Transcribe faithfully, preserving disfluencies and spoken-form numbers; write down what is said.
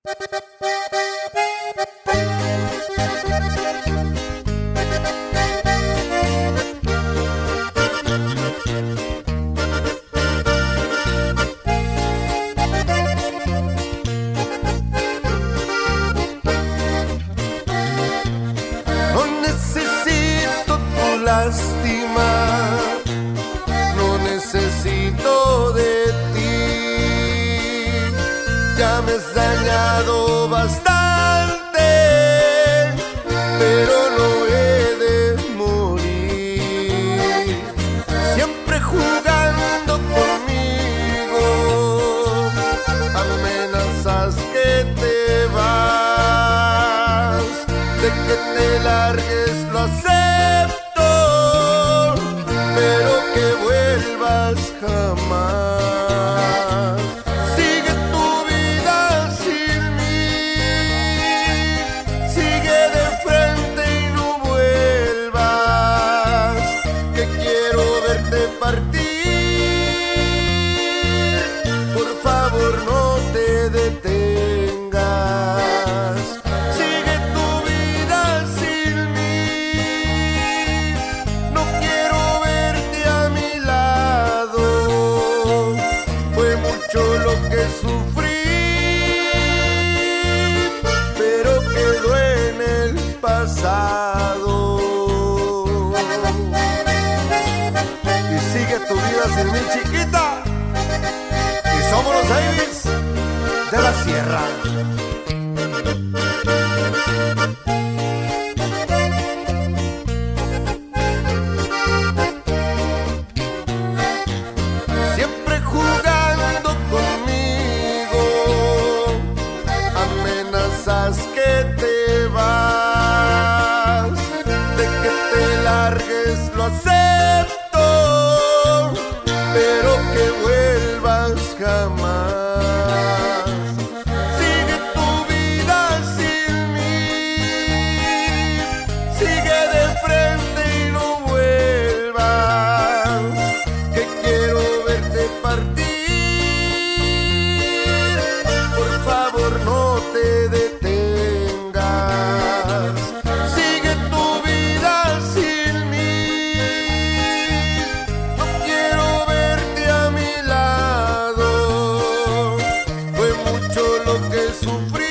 No necesito tu lástima, no necesito de ti. Ya me has dañado bastante, pero no he de morir. Siempre jugando conmigo, amenazas que te vas, de que te largues lo acepto, pero que vuelvas jamás. Sigue tu vida sin mí, sigue de frente y no vuelvas, que quiero verte partir. Por favor no te detengas, sigue tu vida sin mí. No quiero verte a mi lado, fue mucho lo que sufrí, pero quedó en el pasado. Y sigue tu vida sin mí, chiquita, y somos los Davis de la Sierra. Siempre jugando conmigo, amenazas que te vas, de que te largues lo acepto, pero que vuelvas jamás. Sigue tu vida sin mí, sigue de frente y no vuelvas, que quiero verte partir. Por favor no te detengas, sigue tu vida sin mí. No quiero verte a mi lado, fue mucho lo que sufrí,